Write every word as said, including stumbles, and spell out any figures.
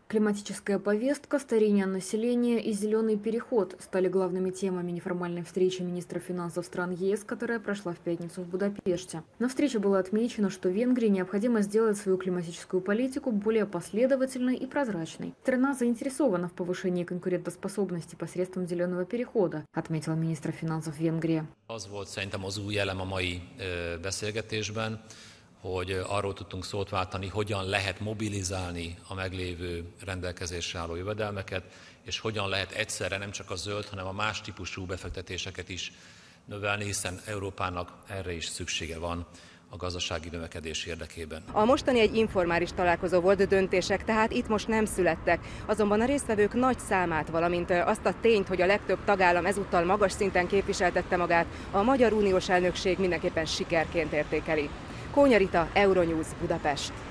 Климатическая повестка, старение населения и зеленый переход стали главными темами неформальной встречи министров финансов стран ЕС, которая прошла в пятницу в Будапеште. На встрече было отмечено, что Венгрии необходимо сделать свою климатическую политику более последовательной и прозрачной. Страна заинтересована в повышении конкурентоспособности посредством зеленого перехода, отметила министр финансов Венгрии. Az volt szerintem az új elem a mai beszélgetésben, hogy arról tudtunk szót váltani, hogyan lehet mobilizálni a meglévő rendelkezésre álló jövedelmeket, és hogyan lehet egyszerre nem csak a zöld, hanem a más típusú befektetéseket is növelni, hiszen Európának erre is szüksége van a gazdasági növekedés érdekében. A mostani egy informális találkozó volt, döntések tehát itt most nem születtek. Azonban a résztvevők nagy számát, valamint azt a tényt, hogy a legtöbb tagállam ezúttal magas szinten képviseltette magát, a Magyar Uniós Elnökség mindenképpen sikerként értékeli. Kónya Rita, Euronews, Budapest.